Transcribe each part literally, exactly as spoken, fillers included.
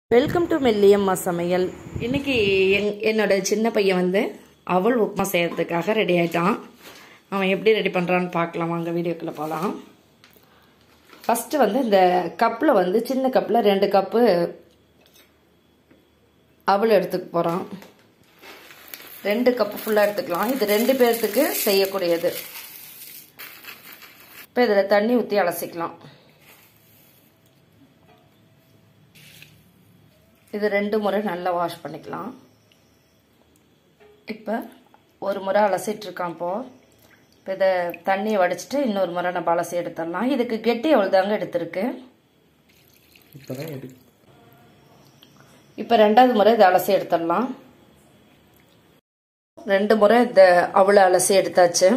Welcome to மெல்லியம்மா சமையல். இன்னைக்கு என் என்னோட சின்ன பையன் வந்து அவல் உப்புமா செய்யறதுக்காக ரெடி ஆயிட்டான். அவன் எப்படி ரெடி பண்ணுறான்னு பார்க்கலாம் வாங்க, வீடியோக்குள்ளே போகலாம். ஃபஸ்ட்டு வந்து இந்த கப்பில் வந்து சின்ன கப்பில் ரெண்டு கப்பு அவல் எடுத்துக்க போகிறான். ரெண்டு கப்பு ஃபுல்லாக எடுத்துக்கலாம். இது ரெண்டு பேர்த்துக்கு செய்யக்கூடியது. இப்போ இதில் தண்ணி ஊற்றி அலசிக்கலாம். இது ரெண்டு முறை நல்லா வாஷ் பண்ணிக்கலாம். இப்போ ஒரு முறை அலசிட்டுருக்கான். இப்போது இப்போ இதை தண்ணியை வடிச்சிட்டு இன்னொரு முறை நம்ம அலசி எடுத்துடலாம். இதுக்கு கெட்டி எவ்வளோ தாங்க எடுத்துருக்கு. இப்போ ரெண்டாவது முறை இதை அலசி எடுத்துடலாம். ரெண்டு முறை இதை அவ்வளோ அலசி எடுத்தாச்சு.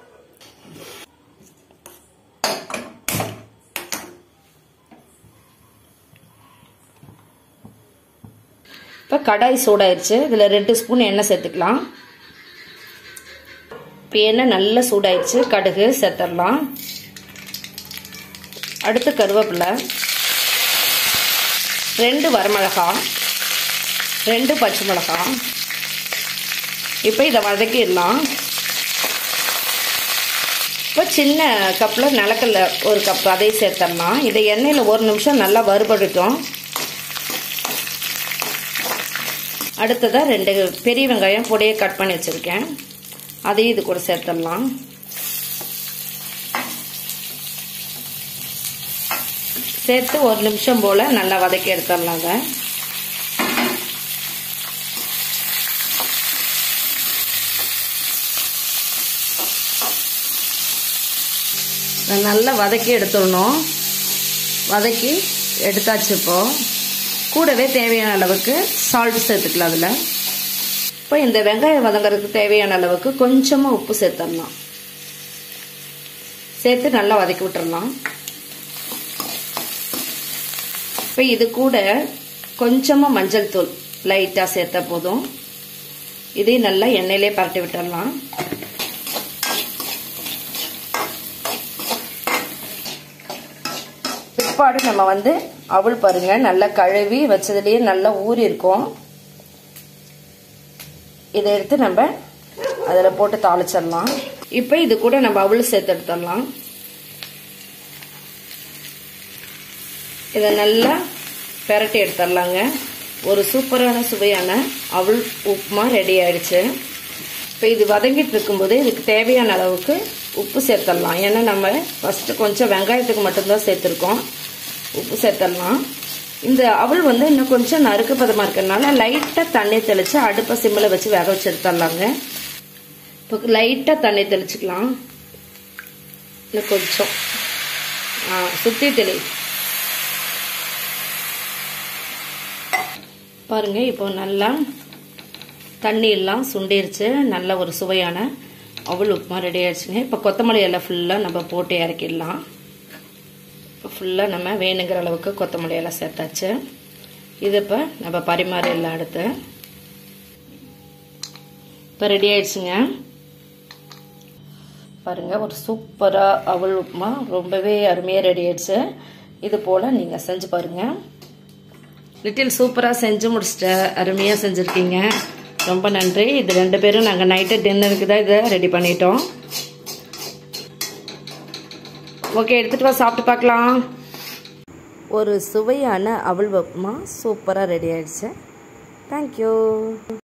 இப்போ கடாய் சூடாயிருச்சு. இதில் ரெண்டு ஸ்பூன் எண்ணெய் சேர்த்துக்கலாம். இப்போ எண்ணெய் நல்லா சூடாயிருச்சு. கடுகு சேர்த்துடலாம். அடுத்து கருவேப்பிலை, ரெண்டு வரமிளகாய், ரெண்டு பச்சை மிளகாய். இப்போ இதை வதக்கிடலாம். இப்போ சின்ன கப்பில் நிலக்கல்ல ஒரு கப் அதையும் சேர்த்துடலாம். இதை எண்ணெயில் ஒரு நிமிஷம் நல்லா வறுபடுத்தோம். அடுத்ததாக ரெண்டு பெரிய வெங்காயம் பொடியை கட் பண்ணி வச்சுருக்கேன். அதையும் இது கூட சேர்த்துடலாம். சேர்த்து ஒரு நிமிஷம் போல் நல்லா வதக்கி எடுத்துடலாம். அதை நல்லா வதக்கி எடுத்துடணும். வதக்கி எடுத்தாச்சு. இப்போது கூடவே தேவையான அளவுக்கு சால்ட் சேர்த்துக்கலாம். அதில் இப்போ இந்த வெங்காயம் வதங்கிறதுக்கு தேவையான அளவுக்கு கொஞ்சமாக உப்பு சேர்த்துடலாம். சேர்த்து நல்லா வதக்கி விட்டுறலாம். இப்போ இது கூட கொஞ்சமாக மஞ்சள் தூள் லைட்டாக சேர்த்தா போதும். இதையும் நல்லா எண்ணெயிலே பரட்டி விட்டுடலாம். பிற்பாடு நம்ம வந்து அவல் பாருங்க நல்லா கழுவி வச்சதுலேயே நல்லா ஊறி இருக்கும். இதை எடுத்து நம்ம அதில் போட்டு தாளிச்சிடலாம். இப்போ இது கூட நம்ம அவல் சேர்த்து எடுத்துடலாம். இதை நல்லா பெரட்டி எடுத்துடலாங்க. ஒரு சூப்பரான சுவையான அவல் உப்புமா ரெடி ஆயிடுச்சு. இப்போ இது வதங்கிட்டு இருக்கும்போது இதுக்கு தேவையான அளவுக்கு உப்பு சேர்த்துடலாம். ஏன்னா நம்ம ஃபஸ்ட்டு கொஞ்சம் வெங்காயத்துக்கு மட்டும்தான் சேர்த்துருக்கோம். உப்பு சேர்த்துடலாம். இந்த அவல் வந்து இன்னும் கொஞ்சம் நறுக்கு பதமாக இருக்கிறதுனால லைட்டாக தண்ணி தெளித்து அடுப்பை சிம்மில் வச்சு வேக வச்சு எடுத்துடலாங்க. இப்போ லைட்டாக தண்ணி தெளிச்சுக்கலாம். இன்னும் கொஞ்சம் ஆ சுற்றி தெளி பாருங்க. இப்போ நல்லா தண்ணி எல்லாம் சுண்டிருச்சு. நல்ல ஒரு சுவையான அவல் உப்புமா ரெடி ஆயிடுச்சுங்க. இப்போ கொத்தமல்லி எல்லாம் ஃபுல்லாக நம்ம போட்டு இறக்கிடலாம். இப்போ ஃபுல்லாக நம்ம வேணுங்கிற அளவுக்கு கொத்தமல்லி எல்லாம் சேர்த்தாச்சு. இது இப்போ நம்ம பரிமாற எல்லாம் எடுத்து இப்போ ரெடி ஆயிடுச்சுங்க. பாருங்க ஒரு சூப்பராக அவல் உப்புமா ரொம்பவே அருமையாக ரெடி ஆயிடுச்சு. இது போல் நீங்கள் செஞ்சு பாருங்கள். லிட்டில் சூப்பராக செஞ்சு முடிச்சிட்ட, அருமையாக செஞ்சுருக்கீங்க. ரொம்ப நன்றி. இது ரெண்டு பேரும் நாங்கள் நைட்டு டின்னருக்கு தான் இதை ரெடி பண்ணிட்டோம். ஓகே, எடுத்துகிட்டு வா, சாப்பிட்டு பார்க்கலாம். ஒரு சுவையான அவல் உப்புமா சூப்பராக ரெடி ஆயிடுச்சு. தேங்க்யூ.